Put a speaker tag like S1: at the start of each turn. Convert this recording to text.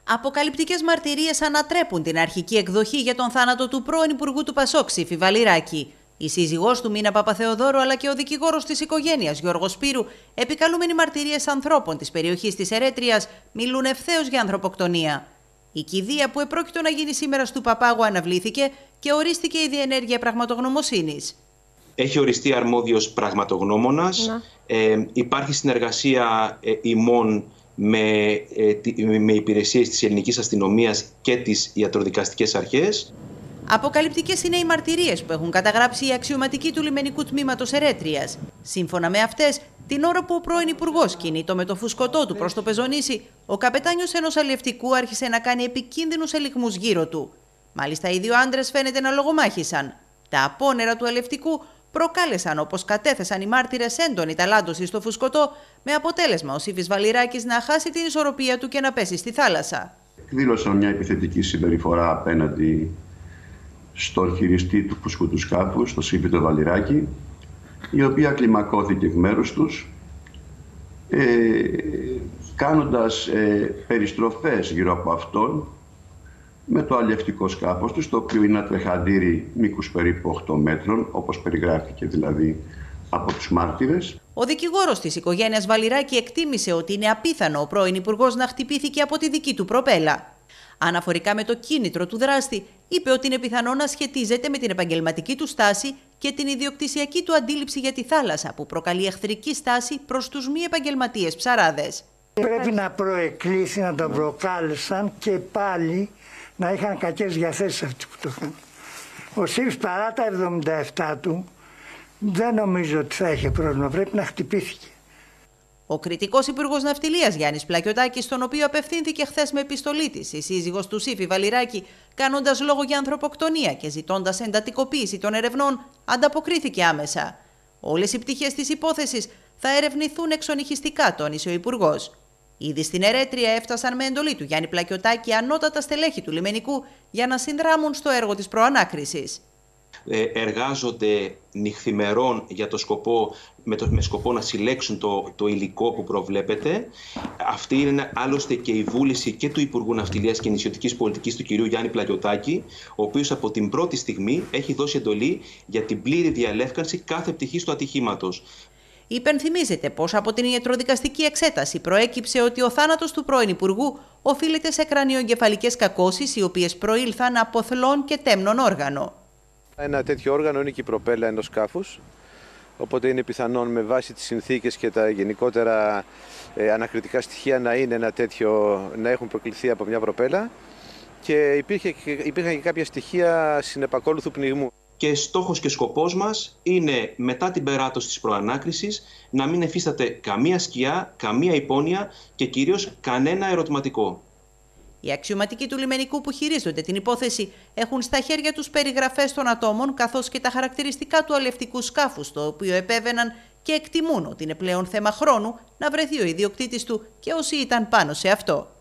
S1: Αποκαλυπτικές μαρτυρίες ανατρέπουν την αρχική εκδοχή για τον θάνατο του πρώην Υπουργού του Πασόκ, Σύφη Βαλιράκη. Η σύζυγός του Μίνα Παπαθεοδόρου αλλά και ο δικηγόρος της οικογένειας Γιώργος Σπύρου, επικαλούμενοι μαρτυρίες ανθρώπων της περιοχής της Ερέτριας, μιλούν ευθέως για ανθρωποκτονία. Η κηδεία που επρόκειτο να γίνει σήμερα στου Παπάγου αναβλήθηκε και ορίστηκε η διενέργεια πραγματογνωμοσύνης.
S2: Έχει οριστεί αρμόδιος πραγματογνώμονας. Υπάρχει συνεργασία ημών με υπηρεσίες της ελληνικής αστυνομίας και τις ιατροδικαστικές αρχές.
S1: Αποκαλυπτικές είναι οι μαρτυρίες που έχουν καταγράψει οι αξιωματικοί του λιμενικού τμήματος Ερέτριας. Σύμφωνα με αυτές, την ώρα που ο πρώην υπουργός κινείτο με το φουσκωτό του προς το Πεζονήσι, ο καπετάνιος ενός αλλιευτικού άρχισε να κάνει επικίνδυνους ελιγμούς γύρω του. Μάλιστα, οι δύο άντρες φαίνεται να λογομάχησαν. Τα απόνερα του αλλιευτικού προκάλεσαν, όπως κατέθεσαν οι μάρτυρες, έντονη ταλάντωση στο φουσκωτό, με αποτέλεσμα ο Σύφης Βαλιράκης να χάσει την ισορροπία του και να πέσει στη θάλασσα.
S3: Εκδήλωσαν μια επιθετική συμπεριφορά απέναντι στον χειριστή του φουσκωτού σκάφους, τον Σύφη τον Βαλιράκη, η οποία κλιμακώθηκε εκ μέρους τους, κάνοντας περιστροφές γύρω από αυτόν με το αλλιευτικό σκάφος τους, το οποίο είναι ένα τρεχαντήρι μήκους περίπου 8 μέτρων, όπως περιγράφηκε δηλαδή από τους μάρτυρες.
S1: Ο δικηγόρος της οικογένειας Βαλιράκη εκτίμησε ότι είναι απίθανο ο πρώην υπουργός να χτυπήθηκε από τη δική του προπέλα. Αναφορικά με το κίνητρο του δράστη, είπε ότι είναι πιθανό να σχετίζεται με την επαγγελματική του στάση και την ιδιοκτησιακή του αντίληψη για τη θάλασσα, που προκαλεί εχθρική στάση προς τους μη επαγγελματίες ψαράδες.
S4: Πρέπει να προεκκλήσει, να τον προκάλεσαν και πάλι να είχαν κακές διαθέσεις αυτοί που το είχαν. Ο Σύφης, παρά τα 77 του, δεν νομίζω ότι θα είχε πρόβλημα. Πρέπει να χτυπήθηκε.
S1: Ο κριτικός Υπουργός Ναυτιλίας Γιάννης Πλακιωτάκης, στον οποίο απευθύνθηκε χθες με επιστολή της η σύζυγος του Σύφη Βαλιράκη, κάνοντας λόγο για ανθρωποκτονία και ζητώντας εντατικοποίηση των ερευνών, ανταποκρίθηκε άμεσα. Όλες οι πτυχές της υπόθεσης θα ερευνηθούν εξονυχιστικά, τόνισε ο Υπουργός. Ήδη στην Ερέτρια έφτασαν με εντολή του Γιάννη Πλακιωτάκη ανώτατα στελέχη του λιμενικού για να συνδράμουν στο έργο της προανάκρισης.
S2: Εργάζονται νυχθημερών για το σκοπό, με σκοπό να συλλέξουν το υλικό που προβλέπεται. Αυτή είναι άλλωστε και η βούληση και του Υπουργού Ναυτιλίας και Νησιωτικής Πολιτικής του κ. Γιάννη Πλακιωτάκη, ο οποίος από την πρώτη στιγμή έχει δώσει εντολή για την πλήρη διαλεύκανση κάθε πτυχής του ατυχήματος.
S1: Υπενθυμίζεται πως από την ιατροδικαστική εξέταση προέκυψε ότι ο θάνατος του πρώην Υπουργού οφείλεται σε κρανιοεγκεφαλικές κακώσεις, οι οποίες προήλθαν από θλόν και τέμνον όργανο. Ένα
S5: τέτοιο όργανο είναι και η προπέλα ενός σκάφους, οπότε είναι πιθανόν με βάση τις συνθήκες και τα γενικότερα ανακριτικά στοιχεία να έχουν προκληθεί από μια προπέλα, και υπήρχαν και κάποια στοιχεία συνεπακόλουθου πνιγμού.
S2: Και στόχος και σκοπός μας είναι μετά την περάτωση της προανάκρισης να μην εφίσταται καμία σκιά, καμία υπόνοια και κυρίως κανένα ερωτηματικό.
S1: Οι αξιωματικοί του λιμενικού που χειρίζονται την υπόθεση έχουν στα χέρια τους περιγραφές των ατόμων καθώς και τα χαρακτηριστικά του αλλιευτικού σκάφους, το οποίο επέβαιναν, και εκτιμούν ότι είναι πλέον θέμα χρόνου να βρεθεί ο ιδιοκτήτης του και όσοι ήταν πάνω σε αυτό.